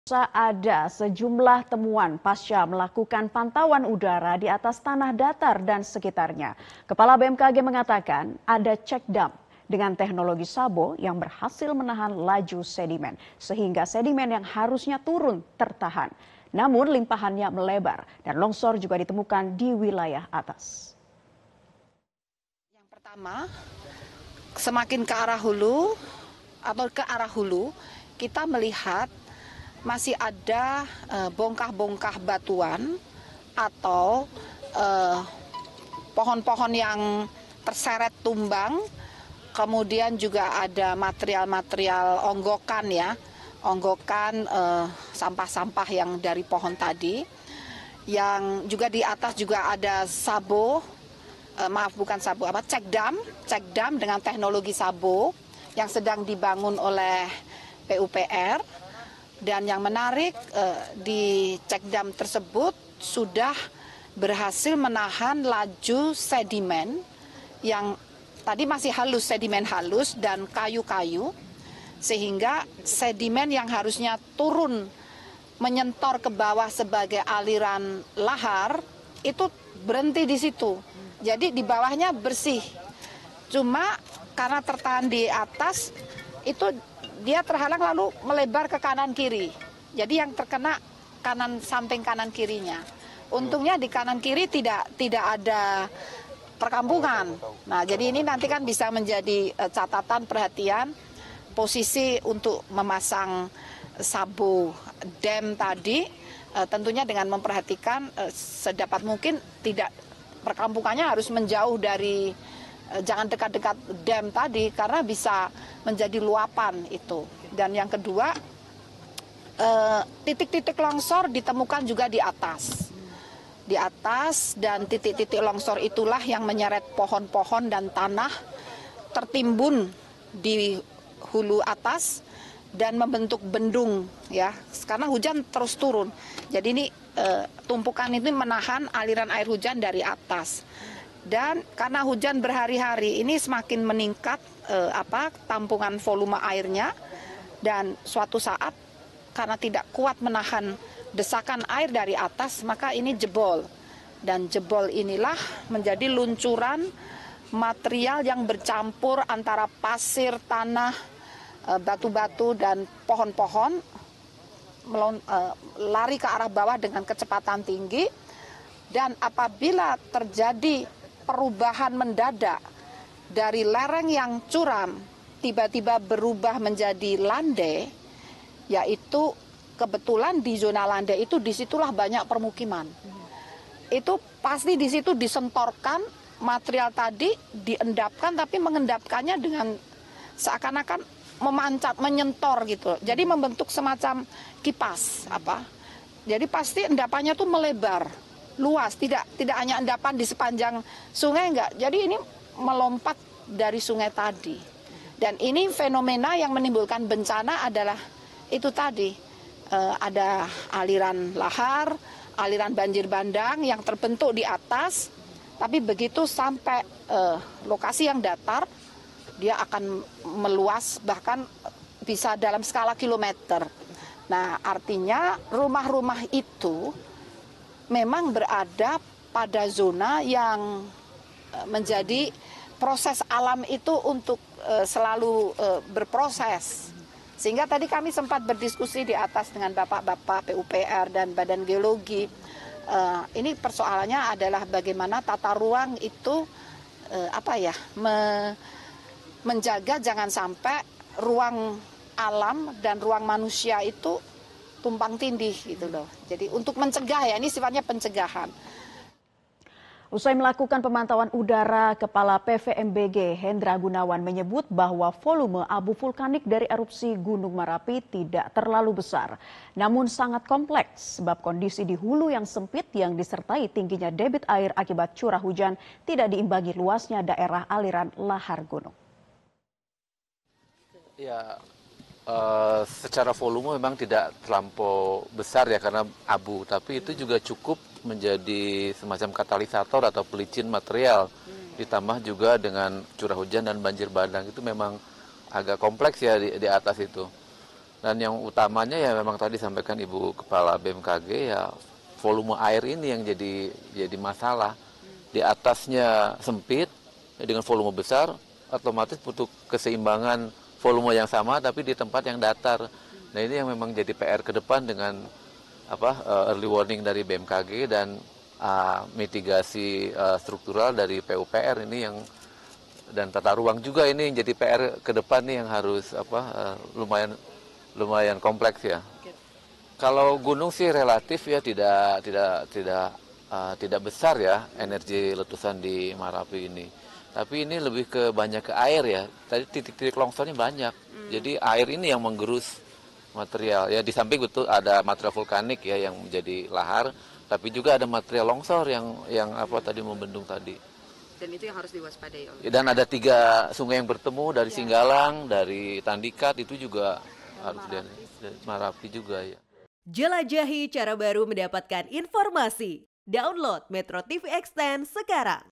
Ada sejumlah temuan pasca melakukan pantauan udara di atas tanah datar dan sekitarnya. Kepala BMKG mengatakan ada cek dam dengan teknologi SABO yang berhasil menahan laju sedimen, sehingga sedimen yang harusnya turun tertahan. Namun limpahannya melebar dan longsor juga ditemukan di wilayah atas. Yang pertama, semakin ke arah hulu atau ke arah hulu, kita melihat masih ada bongkah-bongkah batuan atau pohon-pohon yang terseret tumbang, kemudian juga ada material-material onggokan ya, onggokan sampah-sampah yang dari pohon tadi, yang juga di atas juga ada SABO, cek dam dengan teknologi SABO yang sedang dibangun oleh PUPR. Dan yang menarik di cek dam tersebut sudah berhasil menahan laju sedimen yang tadi masih halus, sedimen halus dan kayu-kayu, sehingga sedimen yang harusnya turun menyentor ke bawah sebagai aliran lahar itu berhenti di situ. Jadi di bawahnya bersih. Cuma karena tertahan di atas itu dia terhalang lalu melebar ke kanan kiri. Jadi yang terkena samping kanan kirinya. Untungnya di kanan kiri tidak ada perkampungan. Nah, jadi ini nanti kan bisa menjadi catatan perhatian posisi untuk memasang SABO dam tadi, tentunya dengan memperhatikan sedapat mungkin tidak perkampungannya harus menjauh dari, jangan dekat-dekat dam tadi karena bisa menjadi luapan itu. Dan yang kedua, titik-titik longsor ditemukan juga di atas. Di atas, dan titik-titik longsor itulah yang menyeret pohon-pohon dan tanah tertimbun di hulu atas dan membentuk bendung ya, karena hujan terus turun. Jadi ini tumpukan ini menahan aliran air hujan dari atas. Dan karena hujan berhari-hari ini semakin meningkat tampungan volume airnya, dan suatu saat karena tidak kuat menahan desakan air dari atas maka ini jebol. Dan jebol inilah menjadi luncuran material yang bercampur antara pasir, tanah, batu-batu dan pohon-pohon lari ke arah bawah dengan kecepatan tinggi. Dan apabila terjadi perubahan mendadak dari lereng yang curam tiba-tiba berubah menjadi landai, yaitu kebetulan di zona landai itu disitulah banyak permukiman. Itu pasti di situ disentorkan material tadi, diendapkan, tapi mengendapkannya dengan seakan-akan memancat, menyentor gitu. Jadi membentuk semacam kipas Jadi pasti endapannya tuh melebar, luas, tidak hanya endapan di sepanjang sungai, enggak. Jadi ini melompat dari sungai tadi. Dan ini fenomena yang menimbulkan bencana adalah itu tadi, ada aliran lahar, aliran banjir bandang yang terbentuk di atas, tapi begitu sampai lokasi yang datar, dia akan meluas bahkan bisa dalam skala kilometer. Nah, artinya rumah-rumah itu memang berada pada zona yang menjadi proses alam itu untuk selalu berproses. Sehingga tadi kami sempat berdiskusi di atas dengan bapak-bapak PUPR dan Badan Geologi. Ini persoalannya adalah bagaimana tata ruang itu menjaga jangan sampai ruang alam dan ruang manusia itu tumpang tindih gitu loh. Jadi untuk mencegah ya, ini sifatnya pencegahan. Usai melakukan pemantauan udara, Kepala PVMBG Hendra Gunawan menyebut bahwa volume abu vulkanik dari erupsi Gunung Merapi tidak terlalu besar. Namun sangat kompleks sebab kondisi di hulu yang sempit yang disertai tingginya debit air akibat curah hujan tidak diimbangi luasnya daerah aliran lahar gunung. Ya, secara volume memang tidak terlampau besar ya karena abu, tapi itu juga cukup menjadi semacam katalisator atau pelicin material. Ditambah juga dengan curah hujan dan banjir bandang, itu memang agak kompleks ya di atas itu. Dan yang utamanya ya memang tadi sampaikan Ibu Kepala BMKG ya volume air ini yang jadi masalah. Di atasnya sempit ya dengan volume besar otomatis butuh keseimbangan volume yang sama tapi di tempat yang datar. Nah ini yang memang jadi PR ke depan dengan early warning dari BMKG dan mitigasi struktural dari PUPR ini yang dan tata ruang juga ini yang jadi PR ke depan nih yang harus lumayan kompleks ya. Kalau gunung sih relatif ya tidak besar ya energi letusan di Marapi ini. Tapi ini lebih ke banyak ke air ya. Tadi titik-titik longsornya banyak. Jadi air ini yang menggerus material. Ya di samping betul ada material vulkanik ya yang menjadi lahar, tapi juga ada material longsor yang tadi membendung tadi. Dan itu yang harus diwaspadai. Dan ada 3 sungai yang bertemu dari Singgalang, dari Tandikat itu juga harus dari Marapi juga ya. Jelajahi cara baru mendapatkan informasi. Download Metro TV Extend sekarang.